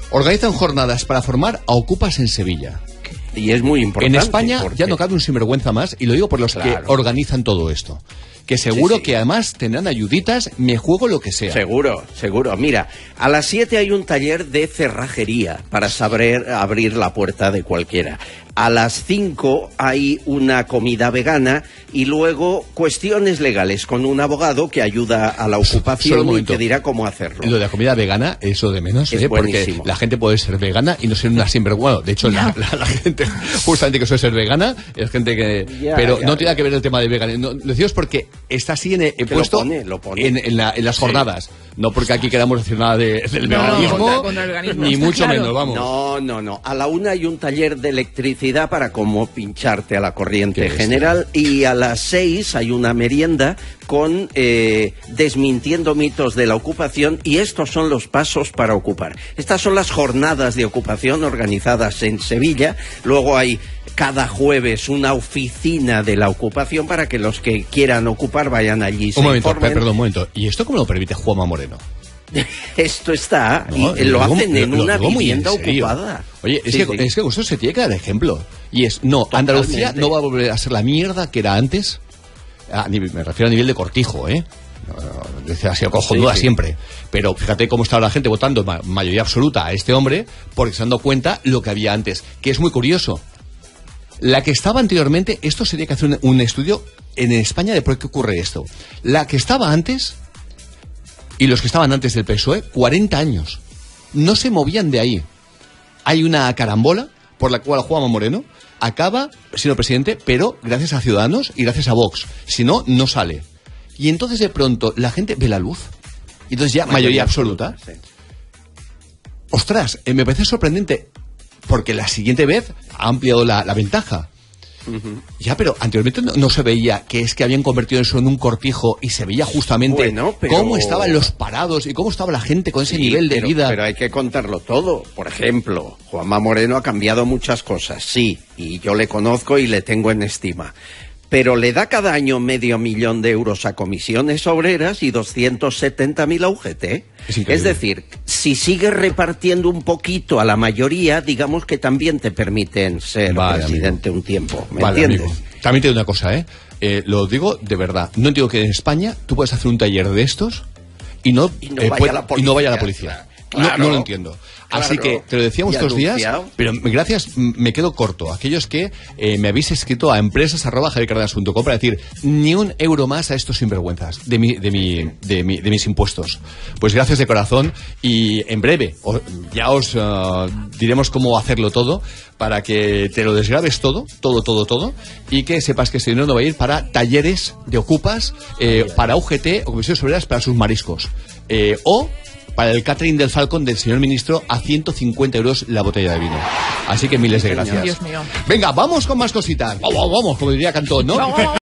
organizan jornadas para formar a ocupas en Sevilla. Y es muy importante. En España ya no cabe un sinvergüenza más, y lo digo por los que organizan todo esto. Que seguro que además tendrán ayuditas, me juego lo que sea. Seguro, seguro. Mira, a las 7 hay un taller de cerrajería para saber abrir la puerta de cualquiera. A las 5 hay una comida vegana y luego cuestiones legales con un abogado que ayuda a la ocupación y te dirá cómo hacerlo. Lo de la comida vegana, eso de menos, es porque la gente puede ser vegana y no ser una sinvergüenza. De hecho, la gente, justamente que suele ser vegana, es gente que... pero no tiene que ver el tema de veganismo. Lo decimos porque está así puesto lo pone. En las jornadas. No porque aquí queramos decir nada del veganismo, ni mucho menos, vamos. No. A la 1 hay un taller de electricidad para cómo pincharte a la corriente general, y a las 6 hay una merienda con desmintiendo mitos de la ocupación, y estos son los pasos para ocupar. Estas son las jornadas de ocupación organizadas en Sevilla. Luego hay cada jueves una oficina de la ocupación para que los que quieran ocupar vayan allí. Un momento. ¿Y esto cómo lo permite Juanma Moreno? Esto está, y lo hacen en una vivienda ocupada. Oye, es que eso se tiene que dar ejemplo. Y Andalucía no va a volver a ser la mierda que era antes. Me refiero a nivel de cortijo, ha sido cojonuda siempre. Pero fíjate cómo estaba la gente votando mayoría absoluta a este hombre, porque se han dado cuenta lo que había antes, que es muy curioso. La que estaba anteriormente, esto sería que hacer un estudio en España de por qué ocurre esto. La que estaba antes y los que estaban antes del PSOE, 40 años. No se movían de ahí. Hay una carambola por la cual Juanma Moreno acaba siendo presidente, pero gracias a Ciudadanos y gracias a Vox. Si no, no sale. Y entonces de pronto la gente ve la luz. Y entonces ya mayoría absoluta. Sí. Ostras, me parece sorprendente, porque la siguiente vez ha ampliado la ventaja. Ya, pero anteriormente no se veía que es que habían convertido eso en un cortijo, y se veía justamente cómo estaban los parados y cómo estaba la gente con ese nivel de vida. Pero hay que contarlo todo. Por ejemplo, Juanma Moreno ha cambiado muchas cosas, sí, y yo le conozco y le tengo en estima. Pero le da cada año 500.000 euros a comisiones obreras y 270.000 a UGT. Es decir, si sigues repartiendo un poquito a la mayoría, digamos que también te permiten ser presidente un tiempo. ¿Me entiendes? Amigo. También te digo una cosa, lo digo de verdad. No entiendo que en España tú puedes hacer un taller de estos y no vaya la policía. Claro. No lo entiendo. Así que te lo decíamos estos días, pero gracias, me quedo corto. Aquellos que me habéis escrito a empresas@javiercardenas.com para decir ni un euro más a estos sinvergüenzas de mis impuestos. Pues gracias de corazón, y en breve ya os diremos cómo hacerlo todo para que te lo desgrabes todo, y que sepas que ese dinero no va a ir para talleres de ocupas, para UGT o comisiones obreras para sus mariscos, o para el catering del Falcon del señor ministro a 150 euros la botella de vino. Así que miles de gracias. Dios mío. Venga, vamos con más cositas. Vamos, como diría Cantón, ¿no?